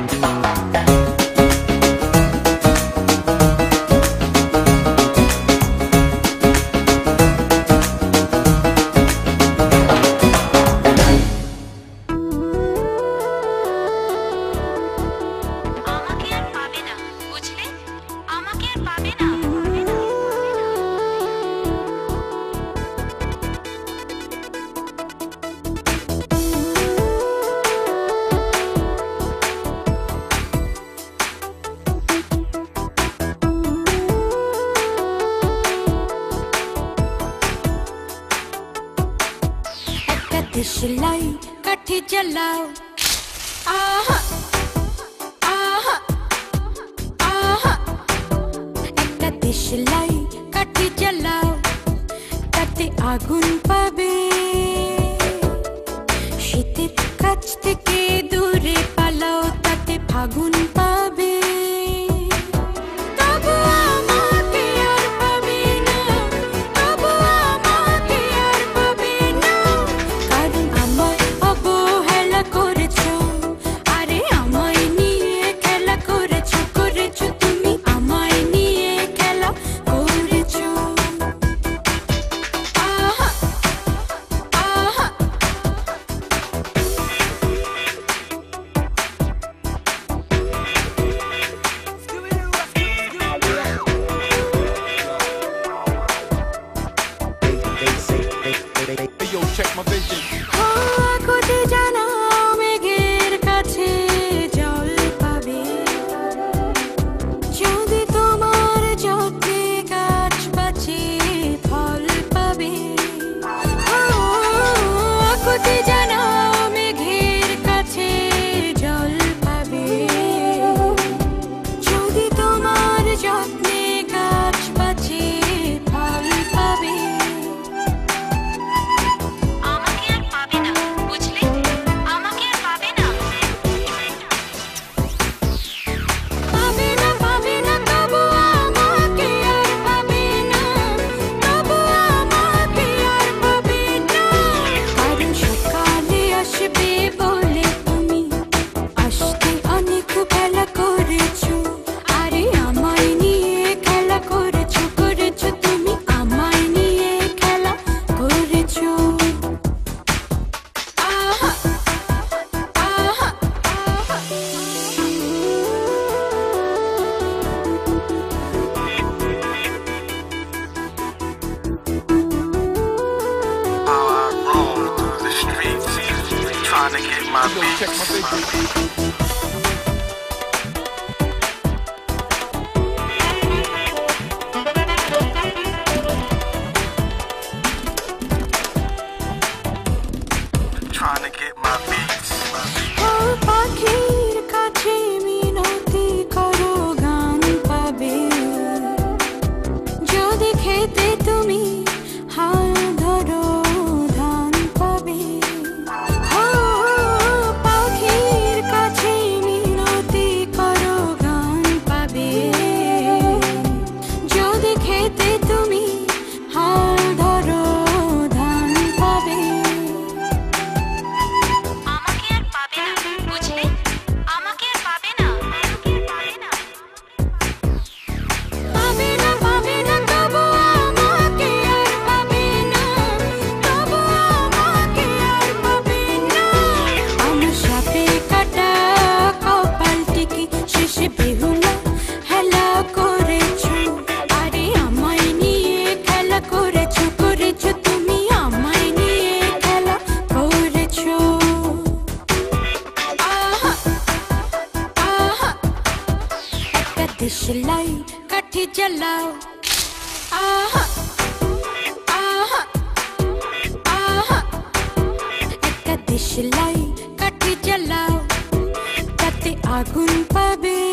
दिशलाई काठी जलाओ आहा आहा आहा একটা দিশলাই কাঠি জ্বালাও তাতে আগুন পাবে শীতের কাছ থেকে দূরে পালাও তাতে ফাগুন পাবে Check my vision. কোটি জানা মেঘের কাছে জল পাবে যদি তোমার যত্নে গাছ বাঁচে ফল পাবে কোটি জানা মেঘের কাছে জল পাবে যদি তোমার যত্নে গাছ বাঁচে ফল পাবে Trying to get my beats. Check my vision. Trying to get my beats. পাখির কাছে মিনতি করো গান পাবে যদি খেতে তুমি হাল ধরো ধান পাবে পাখির কাছে মিনতি করো গান পাবে যদি খেতে তুমি হাল ধরো ধান পাবে दिशलाई काठी जलाओ आहा आहा आहा একটা দিশলাই কাঠি জ্বালাও তাতে আগুন পাবে